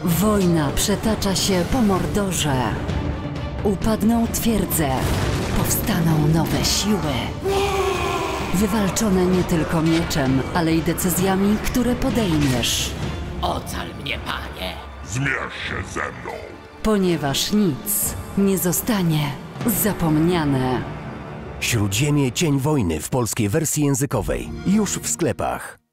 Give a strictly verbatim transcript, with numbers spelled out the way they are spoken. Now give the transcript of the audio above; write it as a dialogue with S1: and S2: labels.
S1: Wojna przetacza się po Mordorze. Upadną twierdze, powstaną nowe siły. Wywalczone nie tylko mieczem, ale i decyzjami, które podejmiesz.
S2: Ocal mnie, panie!
S3: Zmierz się ze mną!
S1: Ponieważ nic nie zostanie zapomniane.
S4: Śródziemie Cień Wojny w polskiej wersji językowej. Już w sklepach.